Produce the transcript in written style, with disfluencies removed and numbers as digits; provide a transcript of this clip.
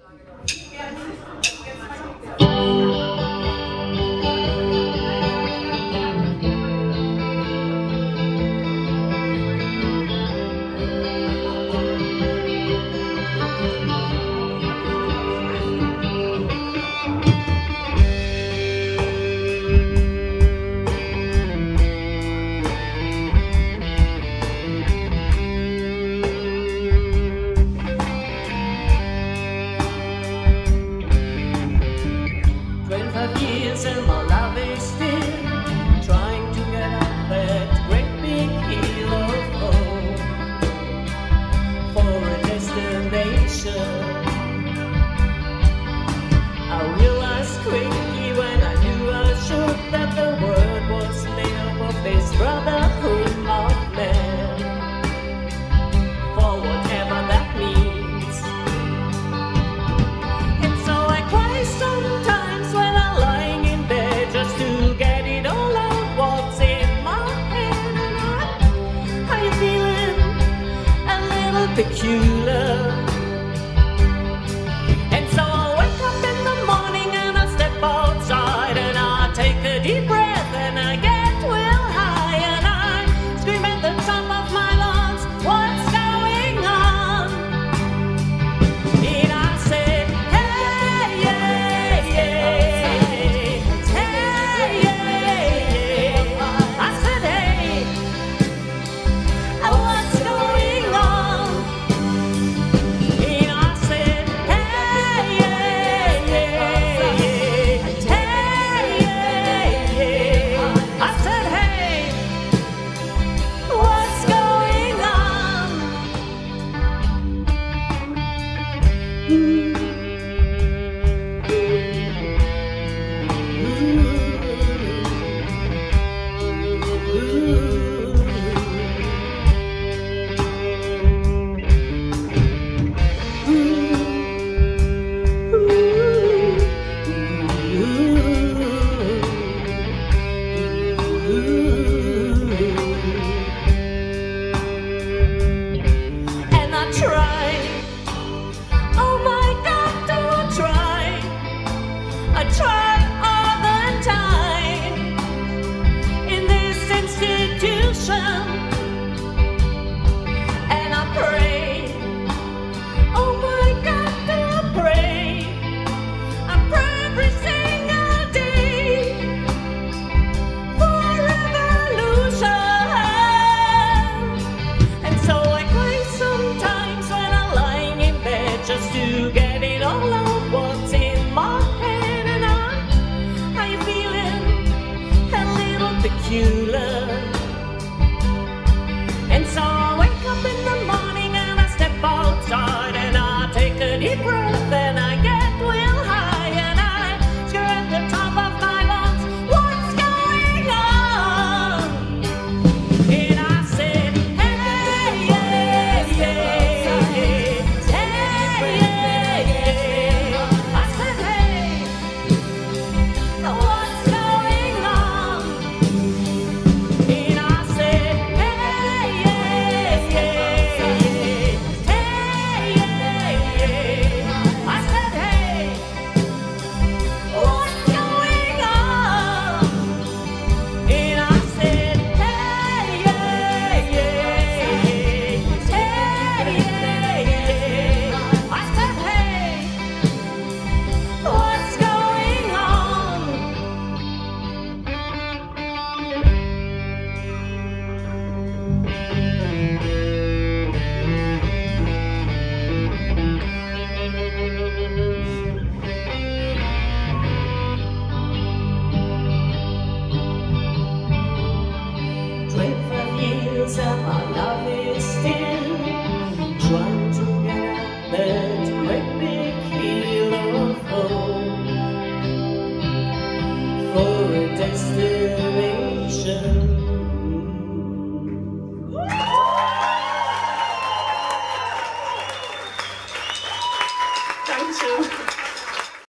And my love is still trying to get up that great big hill of hope for a destination. I realized quickly when I knew I should that the world was made up of this brotherhood of men, for whatever that means. And so I cry sometimes when I lying in bed just to get it all out what's in my head. And how you feeling? A little peculiar. And so I wake up in the morning and I step outside and I take a deep breath and I get real high and I scream at the top of my lungs, what's going on? And I said, hey, yeah, yeah. Hey, yeah, yeah. I said, hey, what's going on? And I said, hey, yeah, yeah, yeah. Hey, yeah, yeah. I said, hey, what's going on? And I try, oh my God, do I try? I try all the time in this institution, and I pray, oh my God, do I pray? I pray every single day for revolution. And so I cry sometimes when I'm lying in bed just to get it all out what's in my head. And how you feeling? A little peculiar. And so I wake up in the morning and I step outside and I take a deep breath and I get real high and I scream at the top of my lungs, what's going on? And I said, hey, yeah, yeah, hey, yeah, yeah. I said, hey, what's going on? And I said, hey, yeah, yeah, hey, yeah, yeah. I said, hey, what's going on? And I said, hey, yeah, yeah, hey, yeah, yeah. I said, hey, what's going on? Years and my love is still trying to get up that great big hill of hope for